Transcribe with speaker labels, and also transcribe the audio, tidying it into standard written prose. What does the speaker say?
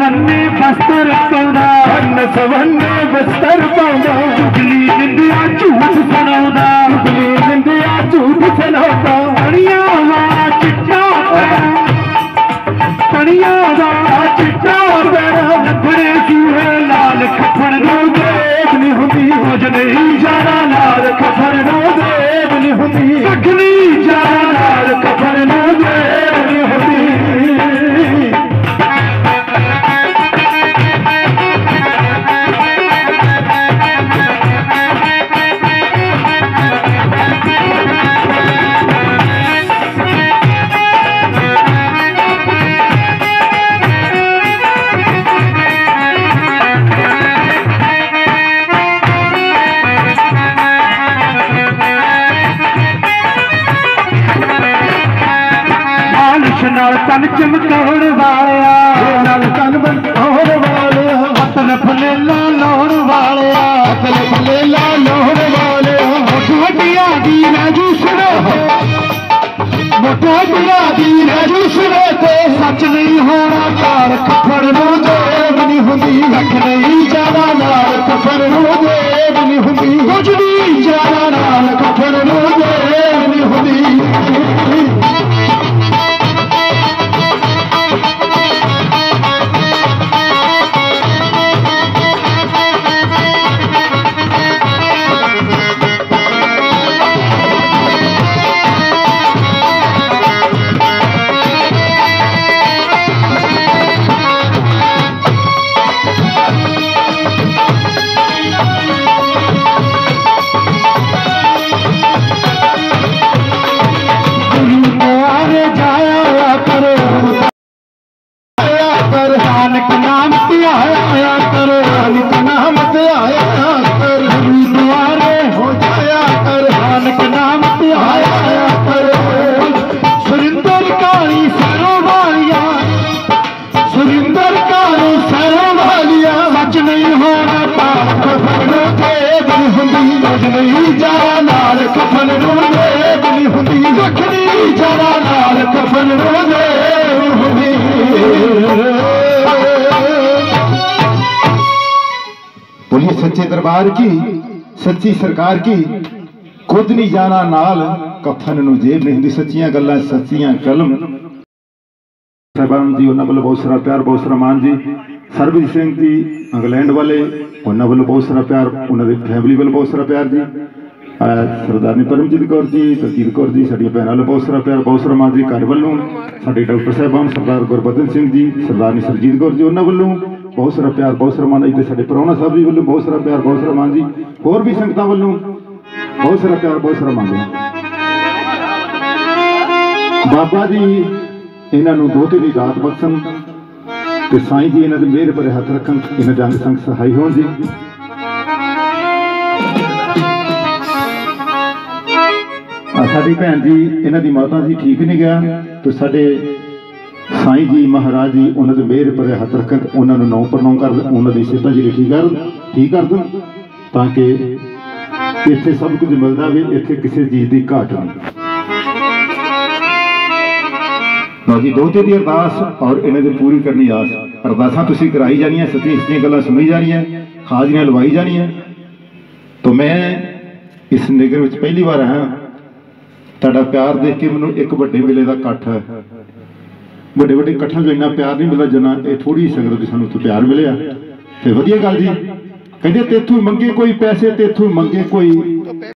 Speaker 1: सवन्ने बस्तर पाउंदा वन्न सवन्ने बस्तर पाउंदा चुगली निंदिया झूठ सुनाउंदा चुगली निंदिया झूठ सुनाउंदा कणिया वाला चिट्टा कणिया वाला चिट्टा पैरा लफड़े सूहे लाल खफड़ नो देव नहीं हुंदी होज नहीं जाना लाल खफड़ नो देव नहीं हुंदी अखनी जाना लाल खफड़ नो देव नहीं हुंदी तन चमकाउण वालिया नाल तन बनाउण वालिया मतलब लेला लाउण वालिया मतलब लेला लाउण वालिया मोटिया दी राजू सुनो मोटिया दी राजू सुनो ते सच नहीं होना कार खफड़ नो देव नहीं हुंदी अख नहीं जाना नाल खफड़ नो देव नहीं हुंदी कुछ नहीं जाना नाल खफड़ नो देव नहीं हुंदी बोलिए सच्चे दरबार की सच्ची सरकार की खुद नहीं जाना नाल कफन नूं जेब नहीं हुंदी सच्चियां गल्लां सच्चियां कलम साहबान जी उन्होंने वालों बहुत सारा प्यार बहुत सारा मान जी सरबजीत सिंह जी इंग्लैंड वाले उन्होंने वालों बहुत सारा प्यार उन्होंने फैमिली वालों बहुत सारा प्यार जी सरदारनी परमजीत कौर जी दलजीत कौर जी साड़ी भैन वालों बहुत सारा प्यार बहुत सारा मान जी घर वालों साडे डॉक्टर साहबान सरदार गुरबदन सिंह जी सरदारनी सरजीत कौर जी उन्होंने वालों बहुत सारा प्यार बहुत सारा मान जी साडे परौना साहब जी वालों बहुत सारा प्यार बहुत सारा मान जी होर भी संगतां वालों बहुत सारा प्यार बहुत सारा मान जी बाबा जी इन्हों दोते की रात बख्शन तो साई जी इन्होंने मेहर भरे हथ रखन इन्हें जंग संग सहाय हो जी साडी भैन जी इन्हों की माता जी ठीक नहीं गया तो साडे साई जी महाराज जी उन्होंने मेहर भरे हथ रखन उन्होंने नौ पर नौ कर उन्होंने सेहत जी ठीक कर दें ताकि इत्थे सब कुछ मिलता भी इत्थे किसी चीज़ की घाट नहीं जी दोते की अरदास और इन्हें पूरी करनी आस अरदासा तुसी कराई जानिया सच्ची सच्चियां गल्लां सुनी जानिया हाजरियां लवाई जानिया तो मैं इस निगर में पहली बार आया तुहाडा प्यार देख के मैनूं एक वड्डे मेले का इकट्ठ वड्डे वड्डे इकट्ठां जो इन्ना प्यार नहीं मिलता जिन्ना ये थोड़ी संगत कि सानूं उत्थे प्यार मिलिया तो वधिया गल जी कहते तेथों मंगे कोई पैसे तेथों मंगे कोई